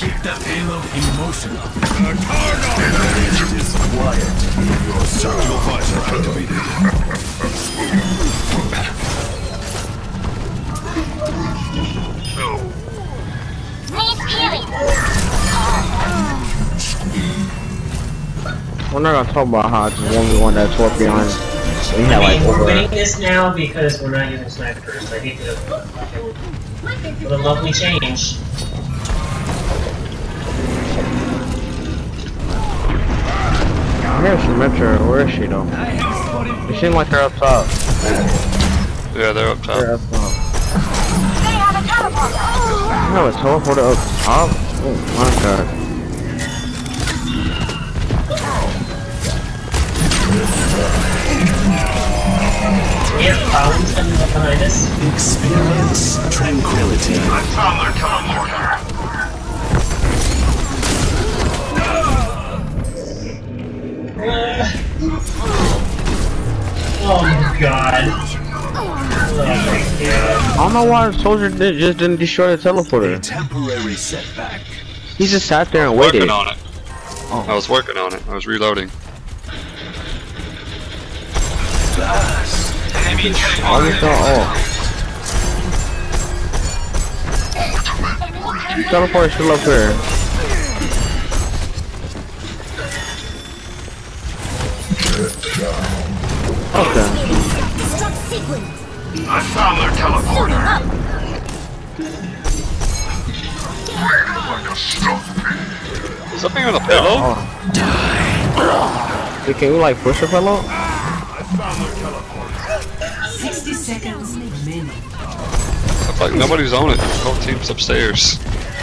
Keep the payload emotional. It is quiet. Your circular visor activated. We're not gonna talk about how it's 1v1 that Scorpion. We had like we're over. winning this now because we're not using snipers. I hate to. What a lovely change. Here's Symmetra. Where is she though? It seems like they're up top. Yeah, they're up top. They're up top. You have a teleporter up top? Oh my god. We have problems coming up behind us. Experience tranquility. I found their teleporter. Oh my god. Oh my god. I don't know why the soldier just didn't destroy the teleporter. A temporary setback. He just sat there and waited. Working on it. I was working on it. I was reloading. Fast. Enemy Oh, you thought, oh. Teleporter's still up here. Okay. I found their teleporter. Like a stuffed Is something on the pillow? Hey, can we like push the pillow? I found their teleporter. 60 seconds remaining. Looks like nobody's on it. The whole team's upstairs.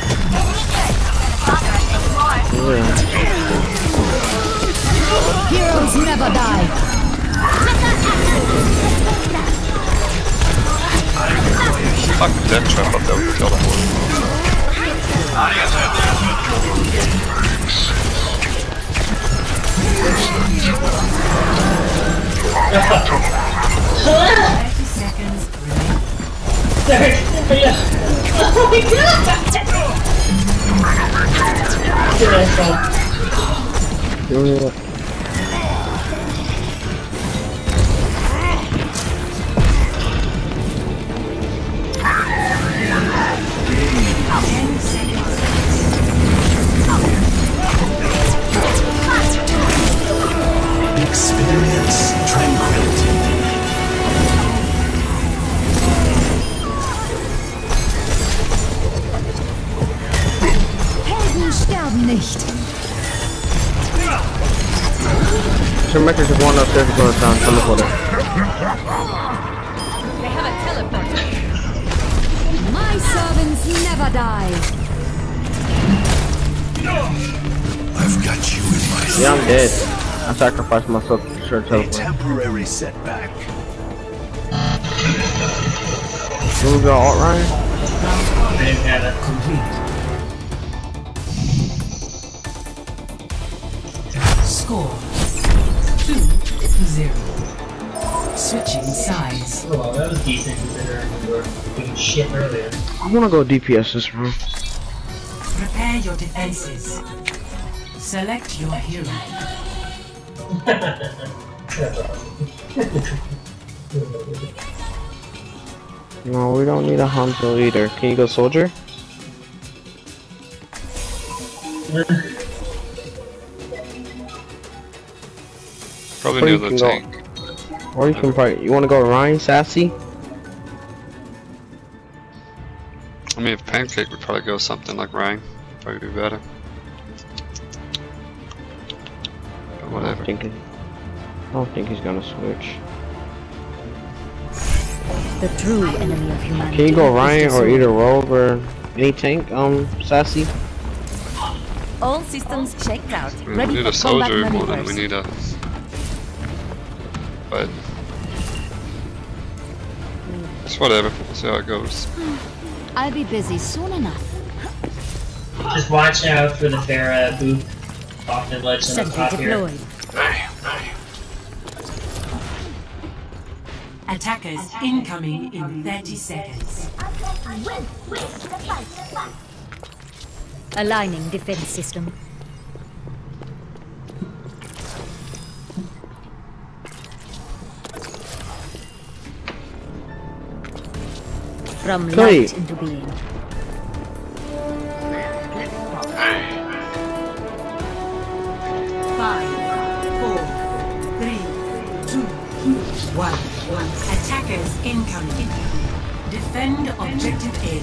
Heroes never die. Fucking death trap up there with the teleport. Oh my god! Experience tranquility. Helden sterben nicht. Symmetra just one upstairs to go down teleporter. They have a teleporter. My servants never die. I've got you in my sights. Yeah, I'm dead. I sacrificed myself to sure A teleport. temporary setback. Can we go alt Ryan? I didn't have it. Complete. Score 2-0. Switching sides. Oh, well, that was decent considering we were doing shit earlier. I wanna go DPS this room. Prepare your defenses. Select your hero. No, we don't need a Hanzo either. Can you go soldier? Probably Or near you the can go- tank. Or you can probably, you wanna go Ryan, Sassy? I mean, if Pancake would probably go something like Rang. Probably be better. But whatever. I don't think he's gonna switch. The true enemy of humanity. Can you go is Ryan or disorder. either Rogue or any tank, Sassy? All systems checked out. We Ready need a for combat soldier more than maneuvers. we need a... But... It's whatever. We'll see how it goes. I'll be busy soon enough. Just watch out for the Pharah boop off the ledge on the Sentry top here. deployed. Attackers incoming in 30 seconds. Aligning defense system. From light into being. Five, 4, 3, 2, 1. Attackers incoming. Defend objective A.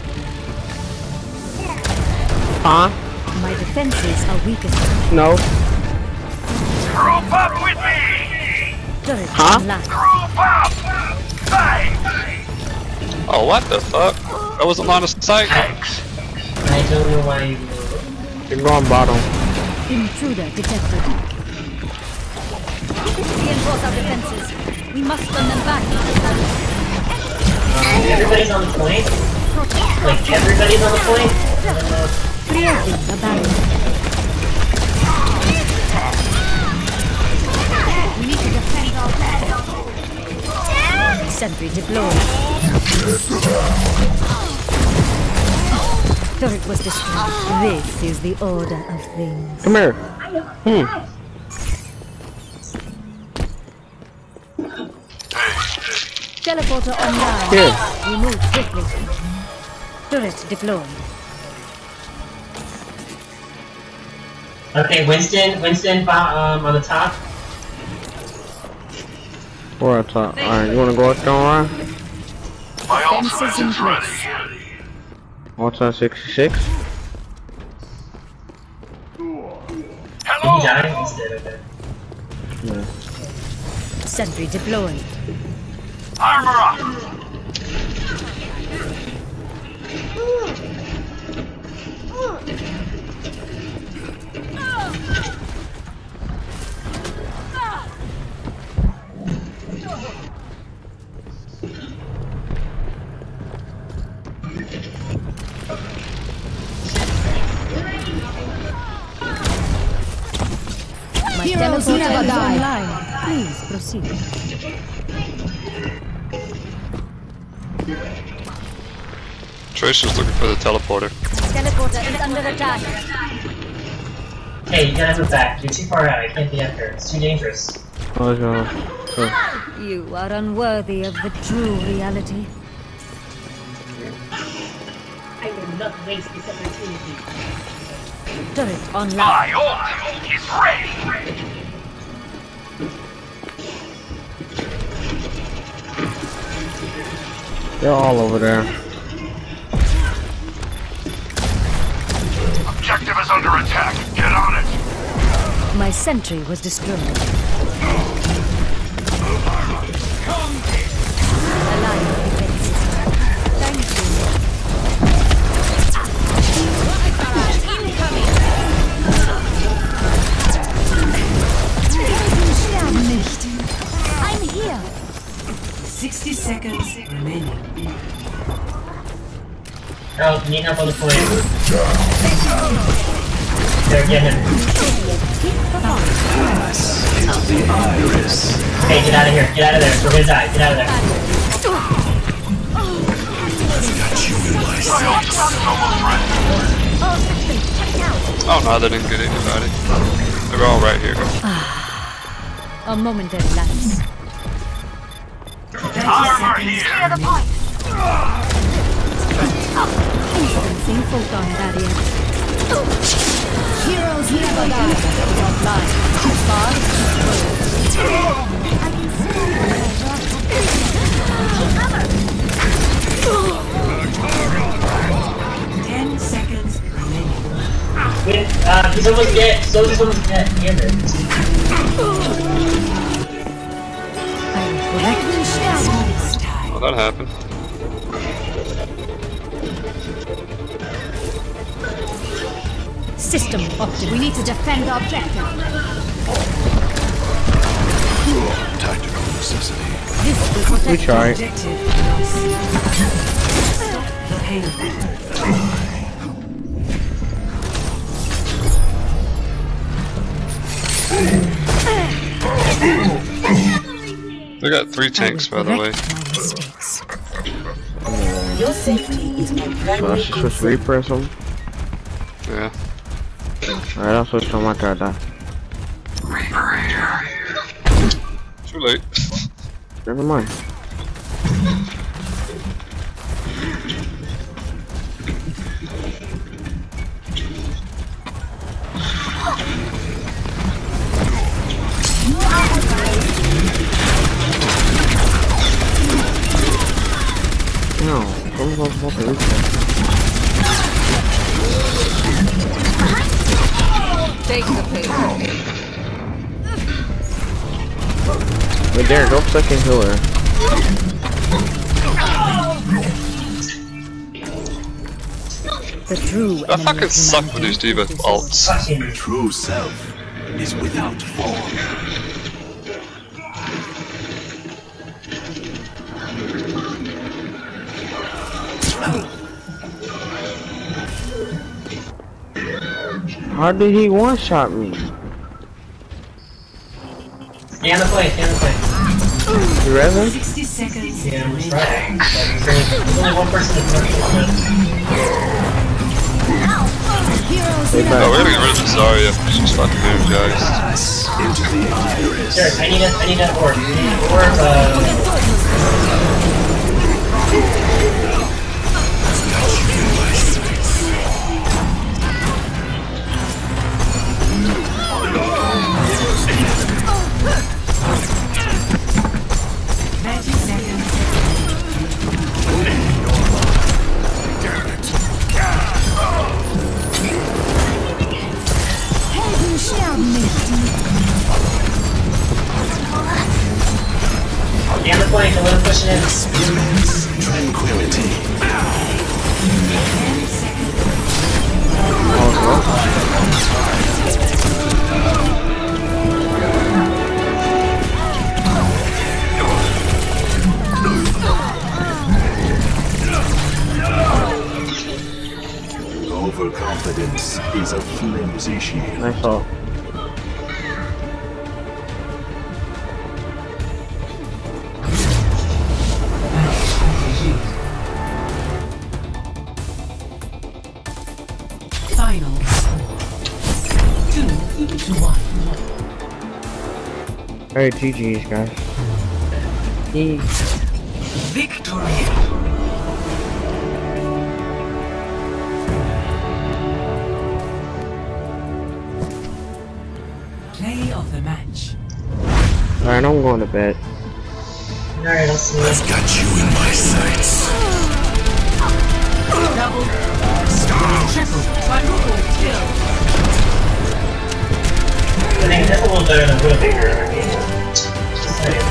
Huh? My defenses are weakest. No. Group up with me! Turret Huh? online. Group up! Bang! Oh, what the fuck? That wasn't line of sight. Thanks. I don't know why you. You're going bottom. Intruder detected. Reinforce our defenses. We must run them back. Everybody's on the point? Like, everybody's on the point? Creating the barrier. We need to defend our sentry deployed. Turret was destroyed. This is the order of things. Come here. Teleporter online. Here. We move swiftly. Turret deployed. Okay, Winston, on the top. We're at top. Alright, you wanna go up down line? My Fences ultimate in is place. ready. What's on 66? Did he Hello! die? Instead of it. Yeah. Sentry deployed. Armor up! My teleporter is online. Please proceed. Tracer's looking for the teleporter. Teleporter is under attack. Hey, you gotta move back. You're too far out. I can't be up here. It's too dangerous. Oh, let's go. You are unworthy of the true reality. I will not waste this opportunity. Turret online. My ultimate is ready! They're all over there. Objective is under attack. Get on it! My sentry was destroyed. Align defense system. Thank you. Nicht. I'm here. 60 seconds remaining. Oh, you need help on the point. There, get him. Hey, get out of here. Get out of there. We're gonna die. Get out of there. Oh no, they didn't get anybody. They're all right here. A momentary lapse. Armor here! Instancing photon barrier. Heroes never die. Offline. Bar. 10 seconds remaining. He's almost dead. Soldier's almost dead. Damn it. Well, that happened. System opted. We need to defend our objective. Tactical necessity. This will We protect try. Objective lost. Stop the pain. They got 3 tanks, by the way. my mistakes. Your safety is my So I primary should switch Reaper or something? Yeah. Alright, I'll switch to my card now. Too late. Never mind. No, someone's supposed to reach that. Take the paper. Wait, Darren, go second healer. The true I fucking suck with these D.Va ults. The true self is without form. How did he one-shot me? Stay on the point, stay on the point. You resin? 60 seconds Yeah, I'm remaining. trying. There's only one person in front of Stay Oh, back. we're gonna get rid of this Zarya. She's fucking huge, guys. Into the iris. Derek, I need an orb. I need an orb, stay on the point, don't let him push it in. Experience tranquility. Overconfidence is a flimsy shield. Nice ult. Final score 2-1. Alright, GG's, guys. Victory. Play of the match. Alright, I'm going to bed. Alright, I'll see you. I've got you in my sights. Double, triple, quadruple kill. I think that's a little better than Widowmaker in our game. Just saying.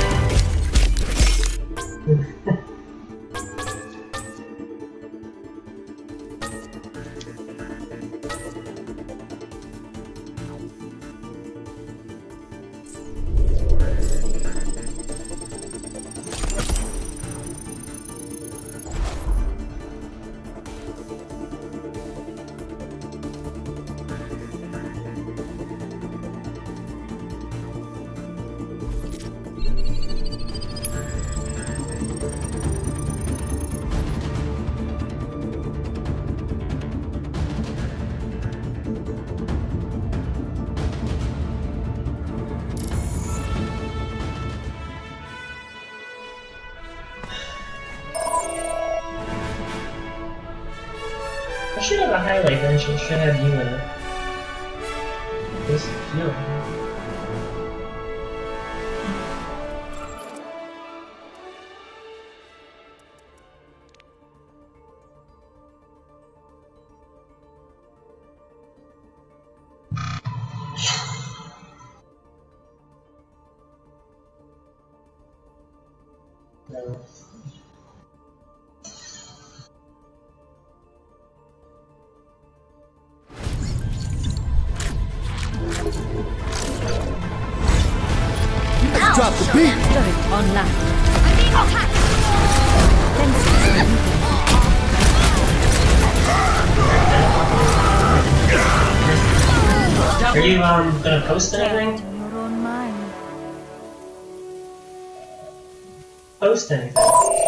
I should have a highlight then, she should have you in it. This, no. No. Drop the beat. Turret online. Are you gonna post anything? Your own mind. Post anything.